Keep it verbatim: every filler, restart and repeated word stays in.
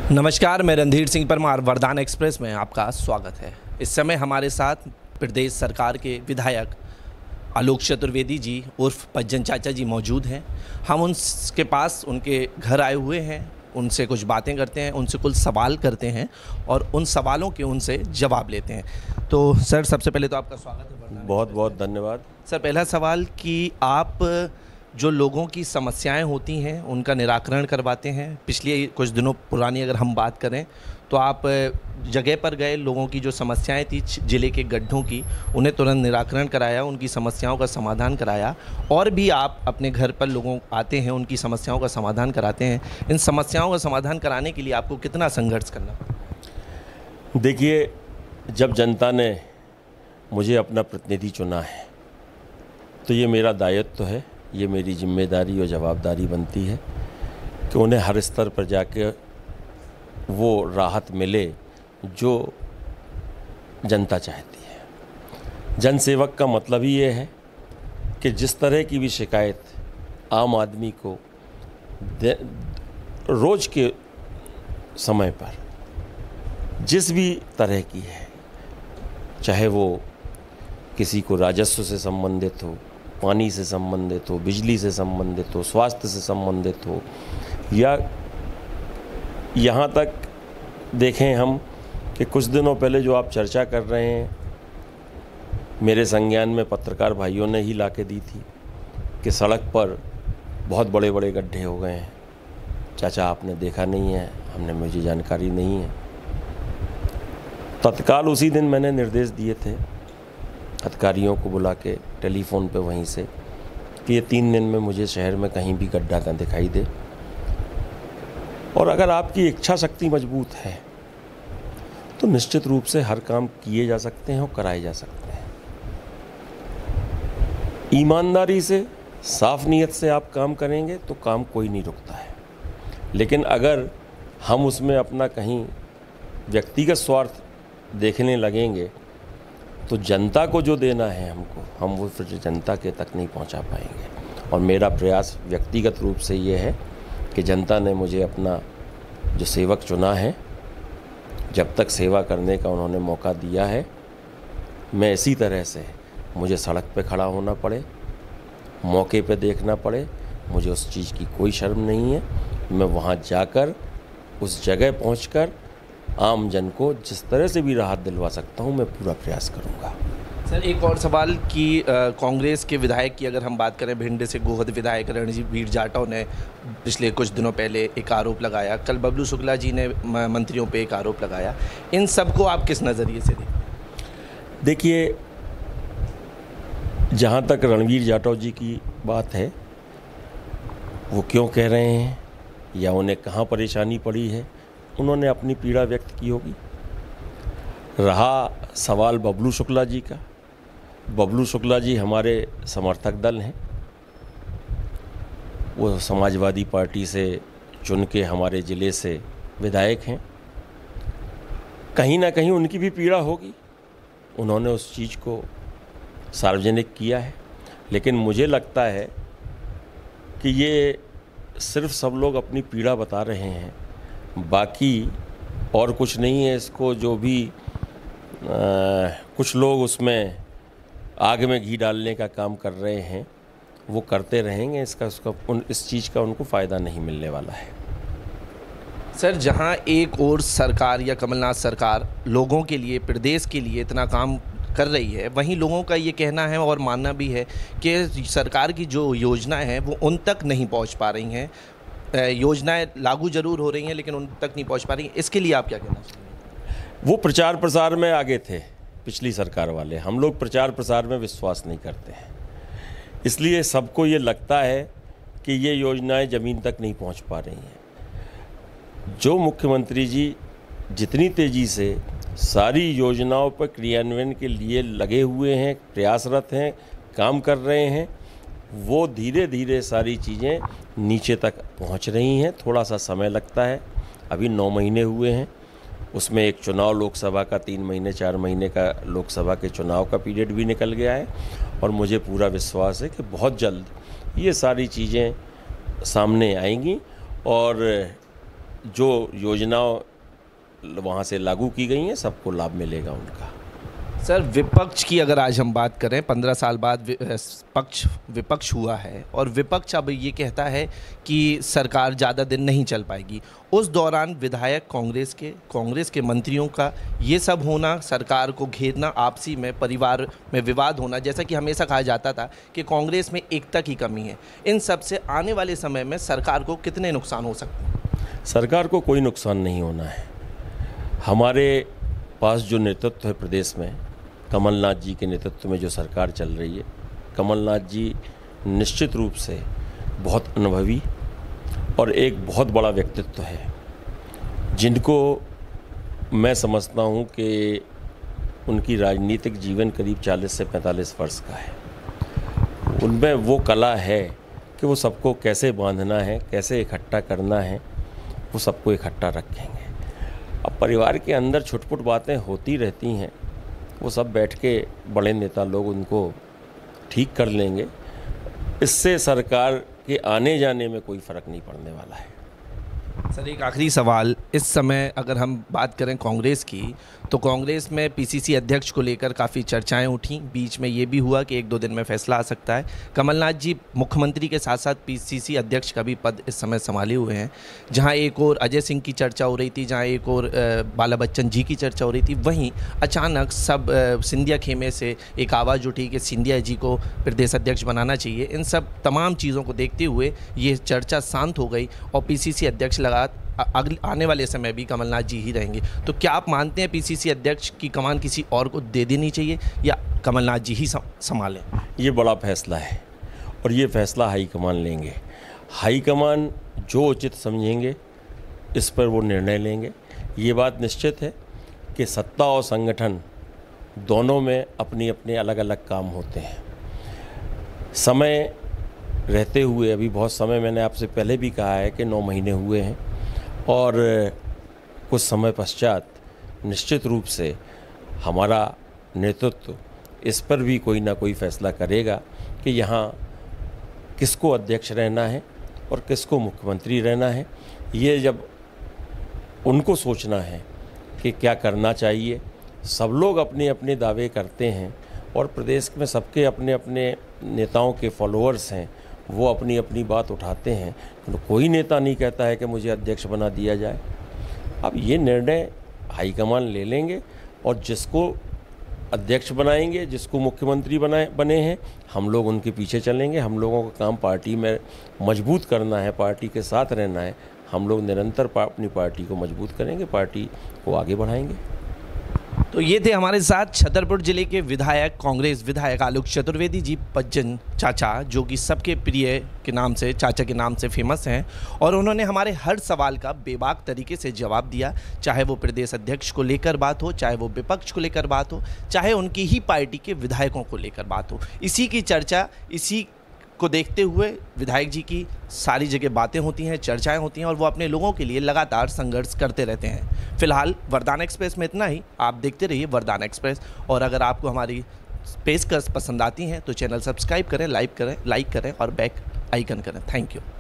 नमस्कार, मैं रणधीर सिंह परमार, वरदान एक्सप्रेस में आपका स्वागत है। इस समय हमारे साथ प्रदेश सरकार के विधायक आलोक चतुर्वेदी जी उर्फ पज्जन चाचा जी मौजूद हैं। हम उनके पास उनके घर आए हुए हैं, उनसे कुछ बातें करते हैं, उनसे कुछ सवाल करते हैं और उन सवालों के उनसे जवाब लेते हैं। तो सर, सबसे पहले तो आपका स्वागत है। बहुत बहुत धन्यवाद सर, पहला सवाल कि आप जो लोगों की समस्याएं होती हैं उनका निराकरण करवाते हैं। पिछले कुछ दिनों पुरानी अगर हम बात करें तो आप जगह पर गए, लोगों की जो समस्याएं थी ज़िले के गड्ढों की, उन्हें तुरंत निराकरण कराया, उनकी समस्याओं का समाधान कराया। और भी आप अपने घर पर लोगों आते हैं, उनकी समस्याओं का समाधान कराते हैं। इन समस्याओं का समाधान कराने के लिए आपको कितना संघर्ष करना पड़ता है? देखिए, जब जनता ने मुझे अपना प्रतिनिधि चुना है तो ये मेरा दायित्व तो है, ये मेरी जिम्मेदारी और जवाबदारी बनती है कि उन्हें हर स्तर पर जाके वो राहत मिले जो जनता चाहती है। जनसेवक का मतलब ही ये है कि जिस तरह की भी शिकायत आम आदमी को रोज़ के समय पर जिस भी तरह की है, चाहे वो किसी को राजस्व से संबंधित हो, पानी से संबंधित हो, बिजली से संबंधित हो, स्वास्थ्य से संबंधित हो, या यहाँ तक देखें हम कि कुछ दिनों पहले जो आप चर्चा कर रहे हैं, मेरे संज्ञान में पत्रकार भाइयों ने ही लाके दी थी कि सड़क पर बहुत बड़े बड़े गड्ढे हो गए हैं। चाचा, आपने देखा नहीं है, हमने मुझे जानकारी नहीं है। तत्काल उसी दिन मैंने निर्देश दिए थे अधिकारियों को बुला के टेलीफोन पे वहीं से कि ये तीन दिन में मुझे शहर में कहीं भी गड्ढा ना दिखाई दे। और अगर आपकी इच्छा शक्ति मजबूत है तो निश्चित रूप से हर काम किए जा सकते हैं और कराए जा सकते हैं। ईमानदारी से, साफ नीयत से आप काम करेंगे तो काम कोई नहीं रुकता है। लेकिन अगर हम उसमें अपना कहीं व्यक्तिगत स्वार्थ देखने लगेंगे तो जनता को जो देना है हमको, हम वो फिर जनता के तक नहीं पहुंचा पाएंगे। और मेरा प्रयास व्यक्तिगत रूप से ये है कि जनता ने मुझे अपना जो सेवक चुना है, जब तक सेवा करने का उन्होंने मौका दिया है, मैं इसी तरह से, मुझे सड़क पे खड़ा होना पड़े, मौके पे देखना पड़े, मुझे उस चीज़ की कोई शर्म नहीं है। मैं वहाँ जाकर, उस जगह पहुँचकर आम जन को जिस तरह से भी राहत दिलवा सकता हूँ, मैं पूरा प्रयास करूँगा। सर, एक और सवाल कि कांग्रेस के विधायक की अगर हम बात करें, भिंड से गोहद विधायक रणवीर जाटव ने पिछले कुछ दिनों पहले एक आरोप लगाया, कल बबलू शुक्ला जी ने मंत्रियों पे एक आरोप लगाया। इन सब को आप किस नज़रिए से देखते हैं? देखिए, जहाँ तक रणवीर जाटव जी की बात है, वो क्यों कह रहे हैं या उन्हें कहाँ परेशानी पड़ी है, उन्होंने अपनी पीड़ा व्यक्त की होगी। रहा सवाल बबलू शुक्ला जी का, बबलू शुक्ला जी हमारे समर्थक दल हैं। वो समाजवादी पार्टी से चुन के हमारे ज़िले से विधायक हैं। कहीं ना कहीं उनकी भी पीड़ा होगी, उन्होंने उस चीज़ को सार्वजनिक किया है। लेकिन मुझे लगता है कि ये सिर्फ सब लोग अपनी पीड़ा बता रहे हैं, बाकी और कुछ नहीं है। इसको जो भी आ, कुछ लोग उसमें आग में घी डालने का काम कर रहे हैं, वो करते रहेंगे। इसका उसका उन इस चीज़ का उनको फ़ायदा नहीं मिलने वाला है। सर, जहां एक और सरकार या कमलनाथ सरकार लोगों के लिए, प्रदेश के लिए इतना काम कर रही है, वहीं लोगों का ये कहना है और मानना भी है कि सरकार की जो योजनाएं हैं वो उन तक नहीं पहुंच पा रही हैं। योजनाएं लागू जरूर हो रही हैं लेकिन उन तक नहीं पहुंच पा रही हैं। इसके लिए आप क्या कहना चाहेंगे? वो प्रचार प्रसार में आगे थे पिछली सरकार वाले, हम लोग प्रचार प्रसार में विश्वास नहीं करते हैं। इसलिए सबको ये लगता है कि ये योजनाएं ज़मीन तक नहीं पहुंच पा रही हैं। जो मुख्यमंत्री जी जितनी तेज़ी से सारी योजनाओं पर क्रियान्वयन के लिए लगे हुए हैं, प्रयासरत हैं, काम कर रहे हैं, वो धीरे धीरे सारी चीज़ें नीचे तक पहुंच रही हैं। थोड़ा सा समय लगता है, अभी नौ महीने हुए हैं, उसमें एक चुनाव लोकसभा का तीन महीने चार महीने का लोकसभा के चुनाव का पीरियड भी निकल गया है। और मुझे पूरा विश्वास है कि बहुत जल्द ये सारी चीज़ें सामने आएंगी और जो योजनाओं वहाँ से लागू की गई हैं सबको लाभ मिलेगा उनका। सर, विपक्ष की अगर आज हम बात करें, पंद्रह साल बाद पक्ष विपक्ष हुआ है और विपक्ष अब ये कहता है कि सरकार ज़्यादा दिन नहीं चल पाएगी। उस दौरान विधायक कांग्रेस के कांग्रेस के मंत्रियों का ये सब होना, सरकार को घेरना, आपसी में परिवार में विवाद होना, जैसा कि हमेशा कहा जाता था कि कांग्रेस में एकता की कमी है, इन सब से आने वाले समय में सरकार को कितने नुकसान हो सकते हैं? सरकार को कोई नुकसान नहीं होना है। हमारे पास जो नेतृत्व है प्रदेश में, कमलनाथ जी के नेतृत्व में जो सरकार चल रही है, कमलनाथ जी निश्चित रूप से बहुत अनुभवी और एक बहुत बड़ा व्यक्तित्व है, जिनको मैं समझता हूँ कि उनकी राजनीतिक जीवन करीब चालीस से पैंतालीस वर्ष का है। उनमें वो कला है कि वो सबको कैसे बांधना है, कैसे इकट्ठा करना है, वो सबको इकट्ठा रखेंगे। अब परिवार के अंदर छुटपुट बातें होती रहती हैं, वो सब बैठ के बड़े नेता लोग उनको ठीक कर लेंगे। इससे सरकार के आने जाने में कोई फ़र्क नहीं पड़ने वाला है। सर, एक आखिरी सवाल, इस समय अगर हम बात करें कांग्रेस की, तो कांग्रेस में पीसीसी अध्यक्ष को लेकर काफ़ी चर्चाएं उठी। बीच में ये भी हुआ कि एक दो दिन में फैसला आ सकता है। कमलनाथ जी मुख्यमंत्री के साथ साथ पीसीसी अध्यक्ष का भी पद इस समय संभाले हुए हैं। जहां एक और अजय सिंह की चर्चा हो रही थी, जहां एक और बाला बच्चन जी की चर्चा हो रही थी, वहीं अचानक सब सिंधिया खेमे से एक आवाज़ उठी कि सिंधिया जी को प्रदेश अध्यक्ष बनाना चाहिए। इन सब तमाम चीज़ों को देखते हुए ये चर्चा शांत हो गई और पीसीसी अध्यक्ष लगा अगले आने वाले समय भी कमलनाथ जी ही रहेंगे। तो क्या आप मानते हैं पीसीसी अध्यक्ष की कमान किसी और को दे देनी चाहिए या कमलनाथ जी ही संभालें? ये बड़ा फैसला है और ये फैसला हाईकमान लेंगे। हाईकमान जो उचित समझेंगे इस पर वो निर्णय लेंगे। ये बात निश्चित है कि सत्ता और संगठन दोनों में अपनी अपने अलग अलग काम होते हैं। समय रहते हुए, अभी बहुत समय, मैंने आपसे पहले भी कहा है कि नौ महीने हुए हैं और कुछ समय पश्चात निश्चित रूप से हमारा नेतृत्व इस पर भी कोई ना कोई फैसला करेगा कि यहाँ किसको अध्यक्ष रहना है और किसको मुख्यमंत्री रहना है। ये जब उनको सोचना है कि क्या करना चाहिए। सब लोग अपने अपने दावे करते हैं और प्रदेश में सबके अपने अपने नेताओं के फॉलोअर्स हैं, वो अपनी अपनी बात उठाते हैं। तो कोई नेता नहीं कहता है कि मुझे अध्यक्ष बना दिया जाए। अब ये निर्णय हाईकमान ले लेंगे और जिसको अध्यक्ष बनाएंगे, जिसको मुख्यमंत्री बनाए बने हैं, हम लोग उनके पीछे चलेंगे। हम लोगों का काम पार्टी में मजबूत करना है, पार्टी के साथ रहना है। हम लोग निरंतर पा, अपनी पार्टी को मजबूत करेंगे, पार्टी को आगे बढ़ाएंगे। तो ये थे हमारे साथ छतरपुर जिले के विधायक, कांग्रेस विधायक आलोक चतुर्वेदी जी, पज्जन चाचा, जो कि सबके प्रिय के नाम से, चाचा के नाम से फेमस हैं। और उन्होंने हमारे हर सवाल का बेबाक तरीके से जवाब दिया, चाहे वो प्रदेश अध्यक्ष को लेकर बात हो, चाहे वो विपक्ष को लेकर बात हो, चाहे उनकी ही पार्टी के विधायकों को लेकर बात हो। इसी की चर्चा, इसी को देखते हुए विधायक जी की सारी जगह बातें होती हैं, चर्चाएं होती हैं और वो अपने लोगों के लिए लगातार संघर्ष करते रहते हैं। फिलहाल वरदान एक्सप्रेस में इतना ही। आप देखते रहिए वरदान एक्सप्रेस। और अगर आपको हमारी पेशकश पसंद आती हैं तो चैनल सब्सक्राइब करें, लाइक करें, लाइक करें और बेल आइकन करें। Thank you.